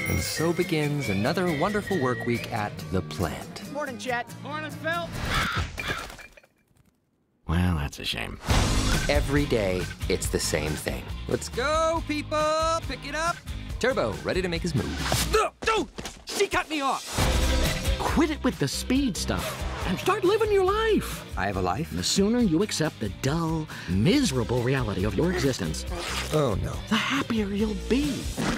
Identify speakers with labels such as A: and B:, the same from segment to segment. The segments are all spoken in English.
A: And so begins another wonderful work week at the plant.
B: Morning, Chet. Morning, Phil.
C: Well, that's a shame.
A: Every day, it's the same thing. Let's go, people! Pick it up! Turbo, ready to make his move.
B: No! She cut me off!
C: Quit it with the speed stuff and start living your life.
A: I have a life?
C: The sooner you accept the dull, miserable reality of your existence,
A: Oh, no.
C: the happier you'll be.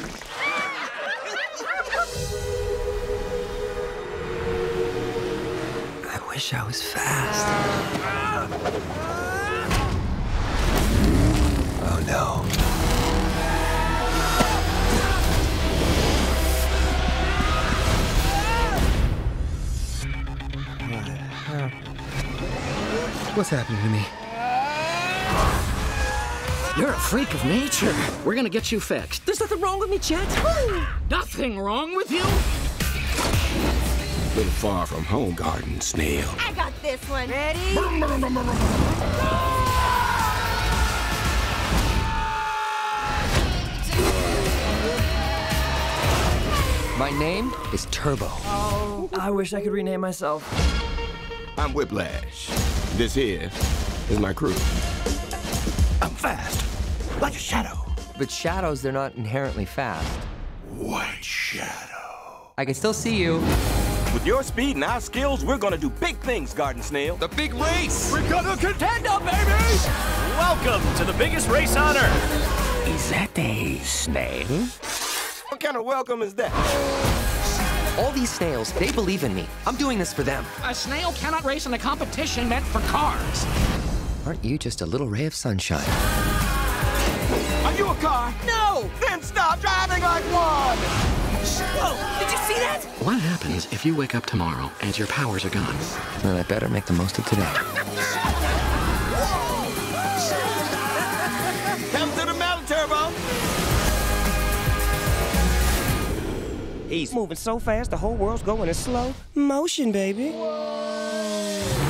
A: I wish I was fast. Oh, no. What's happening to me?
C: You're a freak of nature. We're gonna get you fixed.
B: There's nothing wrong with me, Chet.
C: Nothing wrong with you?
D: Little far from home, garden snail.
E: I got this one. Ready?
A: My name is Turbo.
B: Oh, I wish I could rename myself.
D: I'm Whiplash. This here is my crew. I'm fast, like a shadow.
A: But shadows, they're not inherently fast.
D: White shadow.
A: I can still see you.
F: With your speed and our skills, we're gonna do big things, Garden Snail.
D: The big race.
F: We're gonna contend up, baby! Welcome to the biggest race on Earth.
C: Is that a snail?
F: What kind of welcome is that?
A: All these snails, they believe in me. I'm doing this for them.
C: A snail cannot race in a competition meant for cars.
A: Aren't you just a little ray of sunshine?
F: Are you a car? No! Then stop driving like one!
B: Whoa, did you see that?
C: What happens if you wake up tomorrow and your powers are gone?
A: Then I better make the most of today.
F: Come to the metal, Turbo! He's moving so fast, the whole world's going in slow motion, baby.